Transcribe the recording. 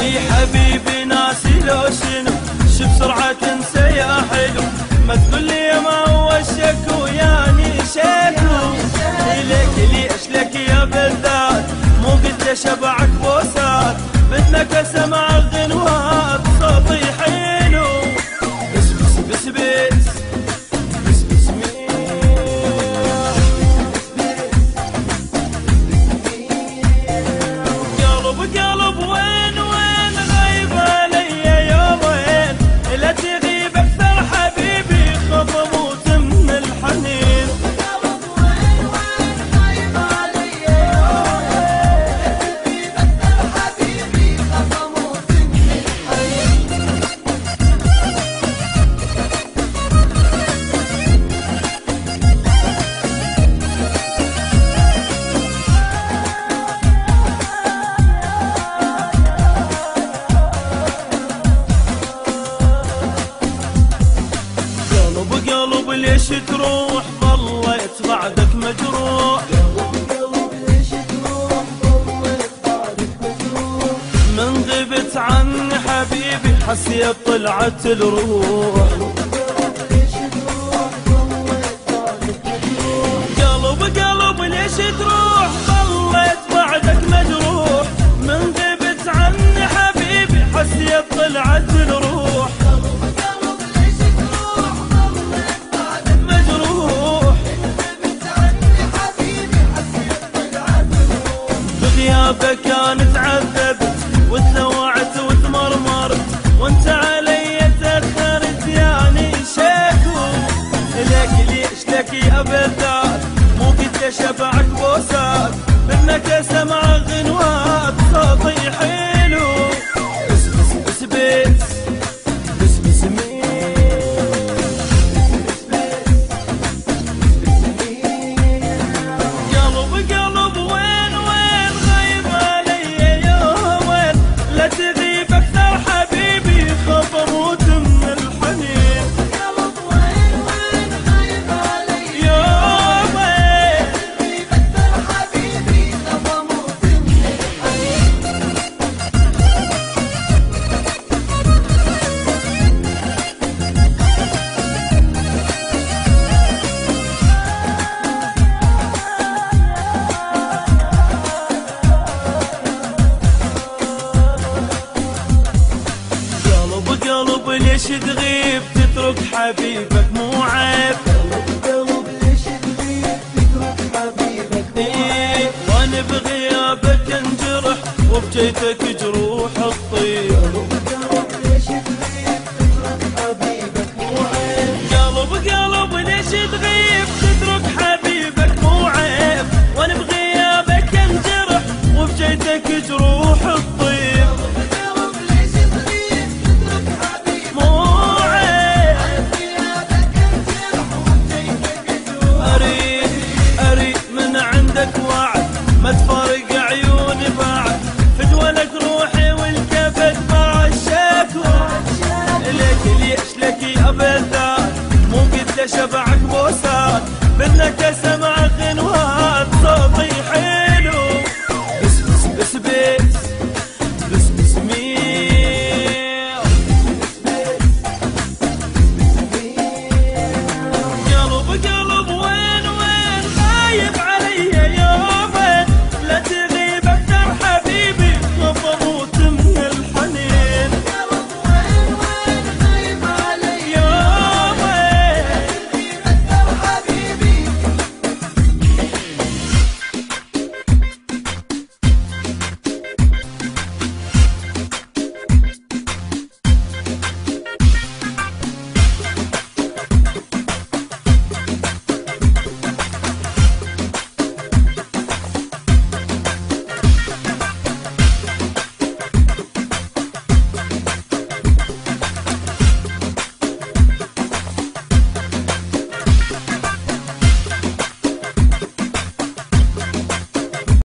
اي حبيبي ناسي لو شنو شو بسرعة تنسى يا حلو، ما تقول لي ما هو الشكو يعني شكو. ليك ليش لك يا بالذات مو قلت شبعك بوسات، بدنا اسمع الغنوات صوتي حلو. بس بس بس بس بس بس قلب قلب وين وين غايب علي يومين، لا تغيب اكثر حبيبي خاف اموت من الحنين. قلب وين وين غايب علي يومين، لا تغيب اكثر حبيبي خاف اموت من الحنين. قلب قلب ليش تروح ظليت بعدك مجروح، قلب ليش تروح ظليت بعدك مجروح، من غبت عني حبيبي حسيت طلعت الروح. قلب قلب ليش تروح ظليت بعدك مجروح، من غبت عني حبيبي حسيت طلعت الروح. بغيابك انا تعذبت وتلوعت وتمرمرت، وانت علي تاخرت يعني شكو. لك ليش لك يا بالذات مو قد شبعك بوسات، منك اسمع غنوات صوتي حلو. بس بس بس بس بس بس قلب قلب وين وين غايب علي يومين، لا تغيب اكثر حبيبي خاف اموت من الحنين. قلب وين وين غايب علي يومين، لا تغيب اكثر حبيبي خاف اموت من الحنين. قلب قلب ليش تغيب تترك حبيبك مو عيب، قلب قلب ليش تغيب تترك حبيبك مو عيب، وانا بغيابك انجرح وبجيتك جروح الطيب.